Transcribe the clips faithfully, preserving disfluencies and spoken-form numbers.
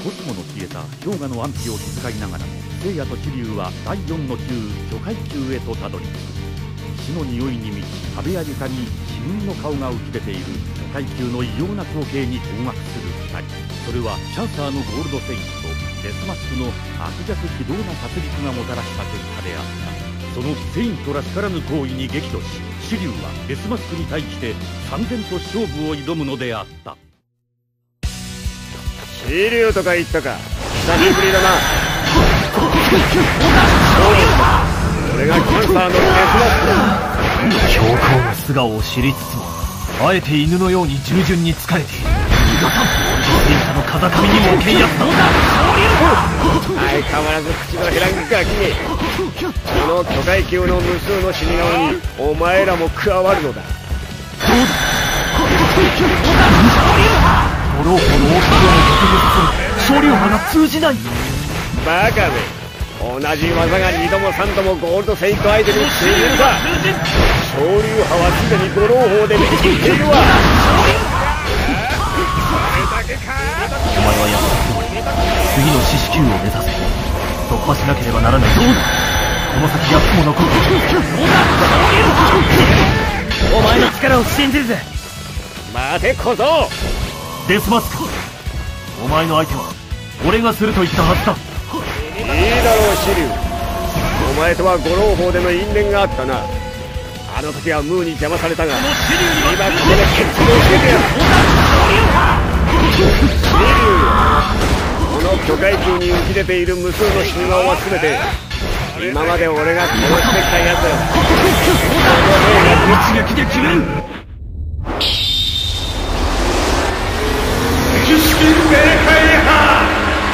もしもの消えた氷河の安否を気遣いながらも、聖夜と知龍はだいよんの級巨海級へとたどり着く。死の匂いに満ち、壁や床に死人の顔が浮き出ている巨海級の異様な光景に驚愕するふたり。それはチャンサーのゴールドセインとデスマスクの悪逆非道な殺戮がもたらした結果であった。そのセイントらしからぬ行為に激怒し、シリュウはデスマスクに対して三千と勝負を挑むのであった。 シリュウとか言ったか。久しぶりだな。俺がキャンサーのデスマスクだ。 強硬な素顔を知りつつも、あえて犬のように従順に仕えている。見事天下の風上にもけんやつだ。 相変わらず口の減らんガキめ。この巨大級の無数の死に顔にお前らも加わるのだ。 そうだ。五郎法の大きさを特別する昇竜派が通じない。 バカめ。同じ技が二度も三度もゴールドセイント相手にしているか。昇竜派はすでに五郎法で身に切っているわ。 お前はやった次の四死球を目指せ。突破しなければならない。どうだ、この先やっとも残る。お前の力を信じるぜ。 待て小僧。 デスマスク、お前の相手は俺がすると言ったはずだ。 いいだろうシリュウ。お前とは五郎法での因縁があったな。あの時はムーに邪魔されたが、今ここで決着をつけてやる。シリュウ、この巨海級に浮き出ている無数の死に顔は全て今まで俺が殺してきたやつ。 一撃で決める。 自身明快派。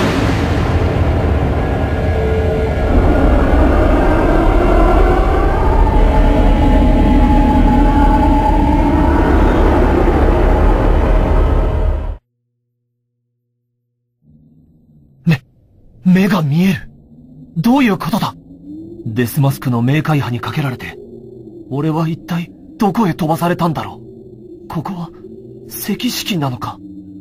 目が見える。どういうことだ。デスマスクの冥界派にかけられて、俺は一体どこへ飛ばされたんだろう。ここは石式なのか。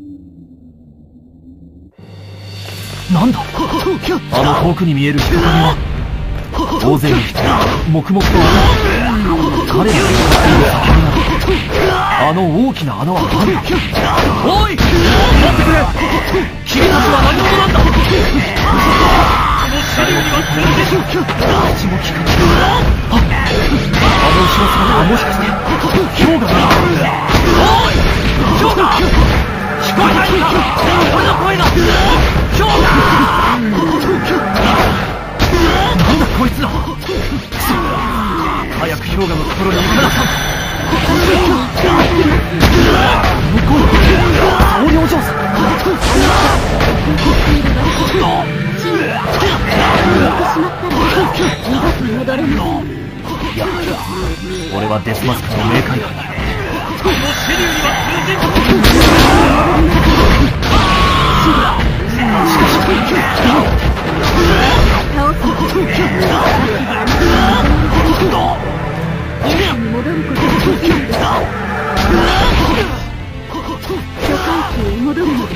なんだあの遠くに見える人影は。大勢の人が黙々と動く。彼らが向かっている先にあの大きな穴は何だ。おい、待ってくれ。君たちは何者なんだ。このシリュウには通じる。口も利かない。あ、あの後ろ姿はもしかして氷河だ。おい氷河、聞こえないんだ。俺の声だ。氷河。なんだこいつら。早く氷河のところに行かなさい。向こうの総領嬢さん。いや、俺はデスマスクの冥界派に。このシリュウには通じる。しかし倒す今に戻ることができないんだ。巨海級へ戻るのです。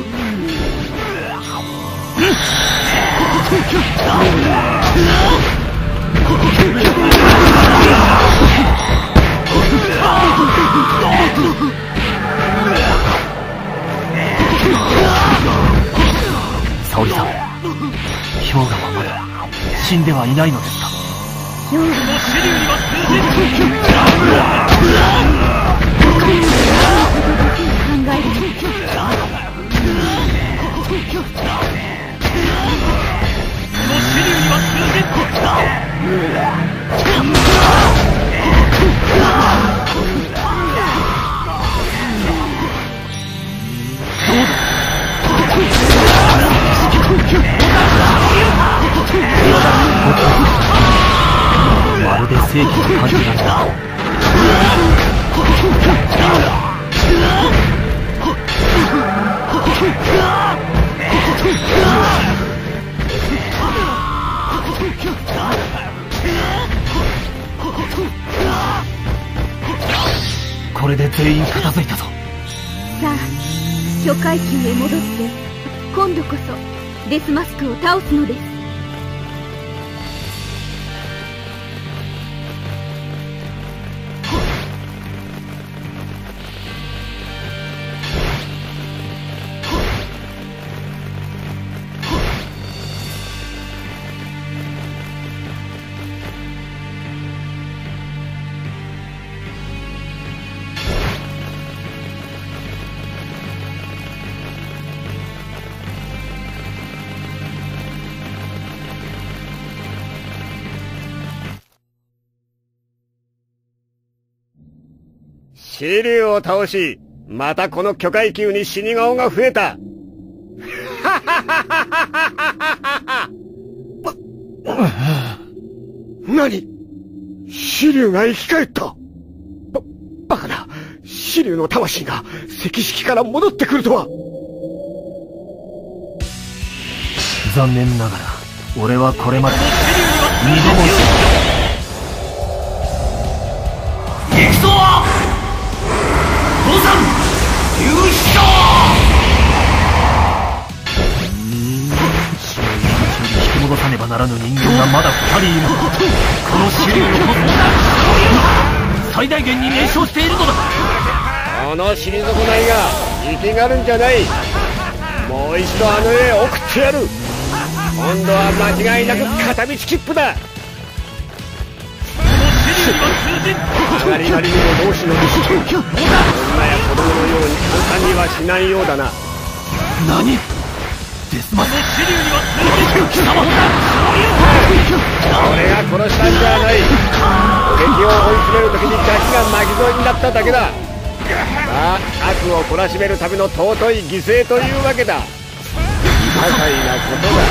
沙織さん、氷河はまだ死んではいないのですか。氷河のシリュウには通じる。考える。まるで正義の感じなんだ。これで全員片付いたぞ。 さあ、巨海級へ戻って今度こそデスマスクを倒すのです。 シリュウを倒し、またこの巨海級に死に顔が増えた。何？シリュウが生き返った。ば、バカだ。シリュウの魂が石式から戻ってくるとは。 残念ながら、俺はこれまで二度も行くぞ父さん勇士だ。死の命に引き戻さねばならぬ人間がまだ二人いる。このシリュウのコスモ最大限に燃焼しているのだ。 この死に損ないが生きがるんじゃない。もう一度あの絵を送ってやる。今度は間違いなく片道切符だ。上がりなりにも同志の儀式、女や子供のように簡単にはしないようだな。 何？デスマスシリュウには貴様俺が殺したんじゃない。敵を追い詰める時にガキが巻き添えになっただけだ。さあ悪を懲らしめるための尊い犠牲というわけだ。些細なことだ。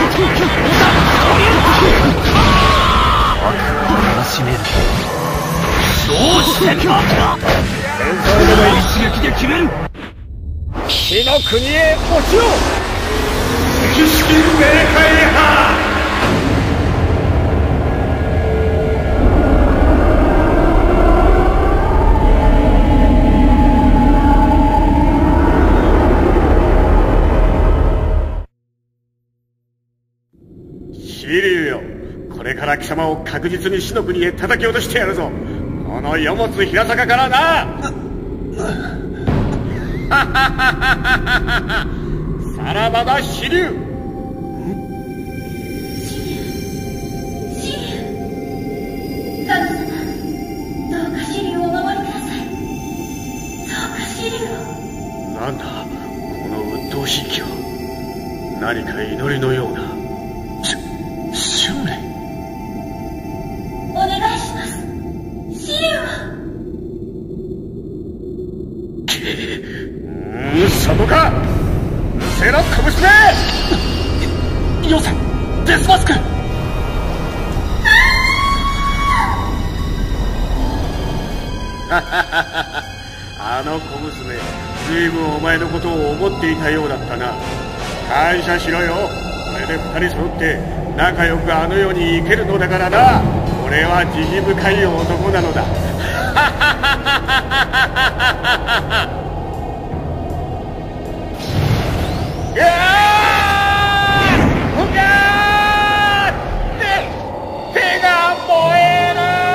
悪を懲らしめる。どうしてか。戦争でも一撃で決める。 火の国へ落ちよう。石式冥界派。シリュウよ、これから貴様を確実に死の国へ叩き落としてやるぞ。この世物平坂からな。さらばだシリュウ。 シリュウ、神様、どうかシリュウをお守りください。どうかシリュウを。 なんだこの鬱陶しい気は。何か祈りのような。し春麗、 お願いします。シリュウは。うーん、そこか。せろ拳め。 よせデスマスク。 あの小娘、ずいぶんお前のことを思っていたようだったな。感謝しろよ。これで二人揃って仲良くあの世に行けるのだからな。俺は慈悲深い男なのだ。いやー、ふかー、手、手が燃える。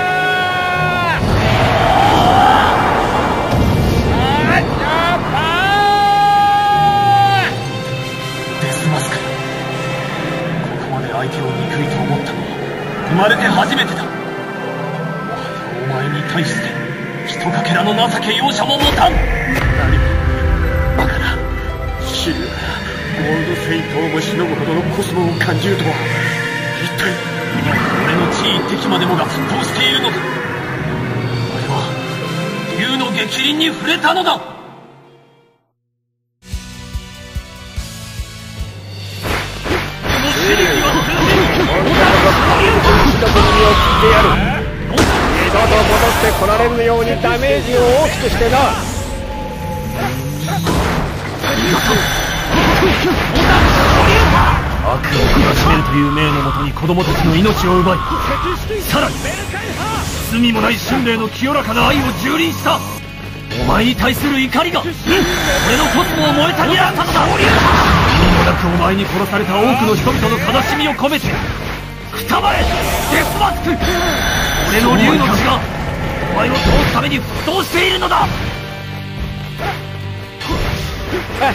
相手を憎いと思ったのは生まれて初めてだ。もはやお前に対してひとかけらの情け容赦も持たん。 何バカな。シリュウがゴールドセイントをもしのぐほどのコスモを感じるとは。一体俺の地位敵までもが沸騰しているのだ。お前は竜の逆鱗に触れたのだ。 二度と戻ってこられぬようにダメージを大きくしてな。 悪を懲らしめるという命のもとに子供たちの命を奪い、さらに罪もない春麗の清らかな愛を蹂躙したお前に対する怒りが俺のコスモを燃えたぎらせたのだ。君のお前に殺された多くの人々の悲しみを込めてくたばれデスマスク。俺の竜の血がお前を通すために沸騰しているのだ。 そうそう、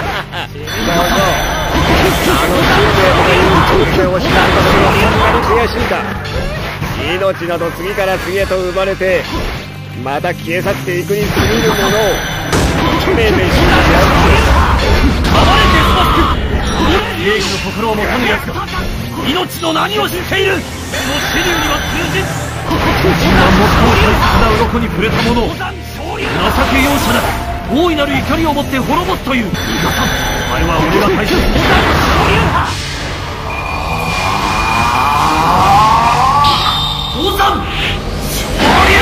あの運命という運命を知らんことがそんなに悔しいか。命など次から次へと生まれてまた消え去っていくに過ぎるものをめいめい信じ合う。 黙れデスマスク。正義の心を持たぬ奴が命の何を知っている。そのシリュウには通じず、自分が最も大切な鱗に触れたものを情け容赦なく大いなる怒りを持って滅ぼすという。お前は俺が大切に降参昇竜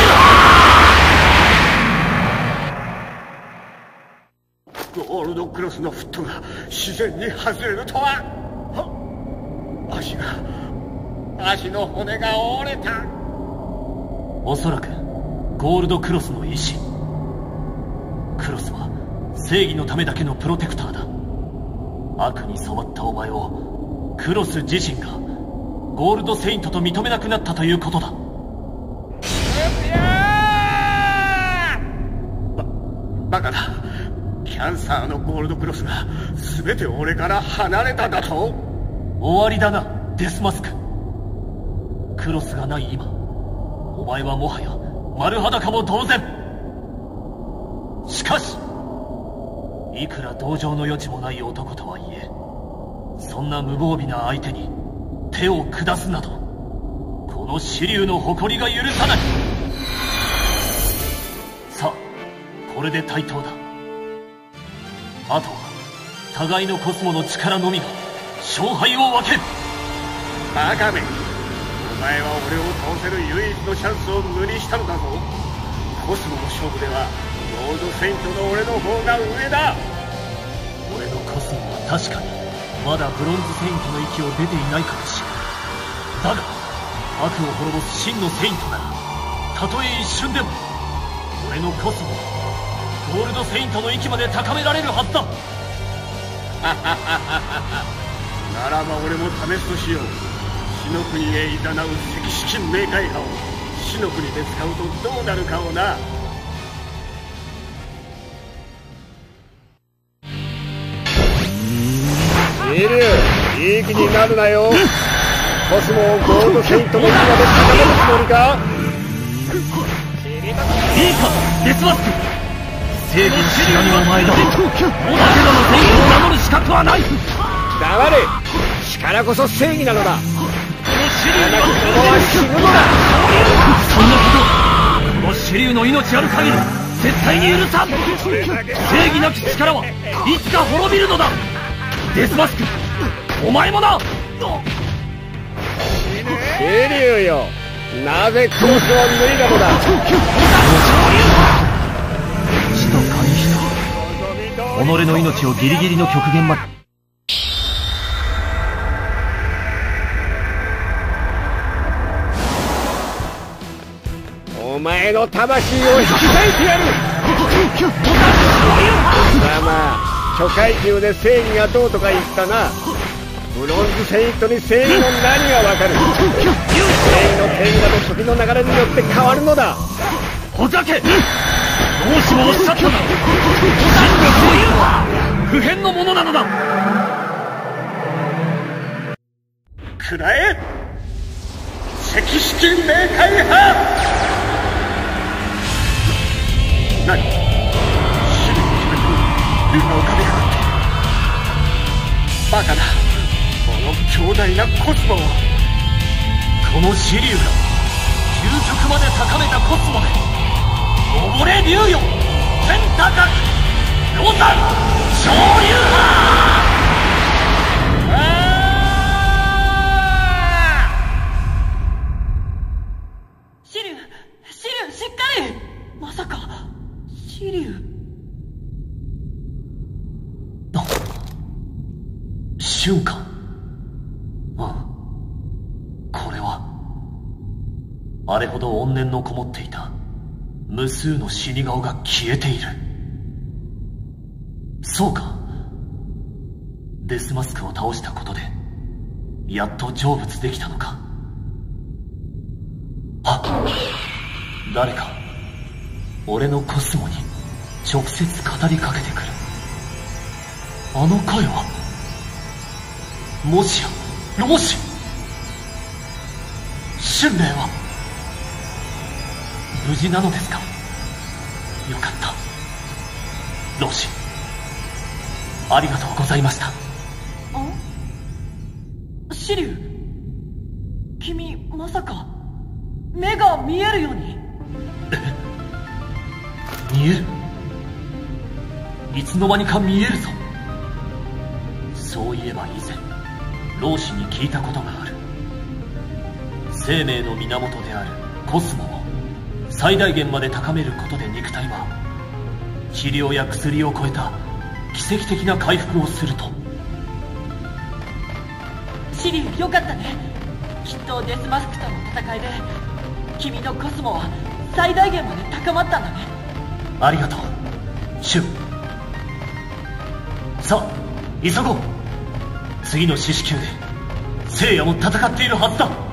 ゴールドクロスのフットが自然に外れるとは。足が足の骨が折れた。 おそらくゴールドクロスの意志。クロスは正義のためだけのプロテクターだ。悪に染まったお前をクロス自身がゴールドセイントと認めなくなったということだ。 ババカだ。キャンサーのゴールドクロスが全て俺から離れただと。 終わりだなデスマスク。クロスがない今お前はもはや丸裸も同然。しかしいくら同情の余地もない男とはいえそんな無防備な相手に手を下すなどこの紫龍の誇りが許さない。さあこれで対等だ。あとは互いのコスモの力のみが勝敗を分ける。 バカめ、お前は俺を倒せる唯一のチャンスを無にしたのだぞ。コスモの勝負ではゴールドセイントの俺の方が上だ。 俺のコスモは確かにまだブロンズセイントの域を出ていないかもしれない。だが悪を滅ぼす真のセイントならたとえ一瞬でも俺のコスモはゴールドセイントの域まで高められるはずだ。 ならば俺も試すとしよう。死の国へ誘う赤色冥界派を死の国で使うとどうなるかをな。シリュウ、いい気になるなよ。コスモをゴールドセイントの域まで高めるつもりか。 いいかデスマスク。正義の死神はお前だ。おだけどのセイントを名乗る資格はない。 黙れ。力こそ正義なのだ。 このシリュウには死ぬのだ。 そんなことこのシリュウの命ある限り絶対に許さん。正義なき力はいつか滅びるのだ。デスマスクお前もな。 シリュウよ、なぜクロスは無理なのだ。 死の神人己の命をギリギリの極限まで。 お前の魂を引き裂いてやる。まあまあ初階級で正義がどうとか言ったな。ブロンズセイントに正義の何がわかる。正義の定義など時の流れによって変わるのだ。 ほざけ。どうしもおっしゃったな。真の正義は不変のものなのだ。 くらえ赤色冥界派。何、死に決めて竜が浮かび上がっている。バカだ、この強大なコスモを。 この紫龍が究極まで高めたコスモで溺れ竜よ天高くロザン昇竜派。 紫龍、紫龍しっかり。まさか紫龍。 あ、瞬間。ああ、これはあれほど怨念のこもっていた無数の死に顔が消えている。そうか、 デスマスクを倒したことでやっと成仏できたのか。あ、誰か俺のコスモに直接語りかけてくる。あの声はもしやローシ。春麗は無事なのですか。よかった。ローシ、ありがとうございました。 シリュウ、君まさか目が見えるように。 え、見える。いつの間にか見えるぞ。そういえば以前老子に聞いたことがある。生命の源であるコスモを最大限まで高めることで肉体は治療や薬を超えた奇跡的な回復をすると。 シリュウ、よかったね。きっとデスマスクとの戦いで君のコスモは最大限まで高まったんだね。 ありがとうシュン。さあ急ごう。次の四死球で聖夜も戦っているはずだ。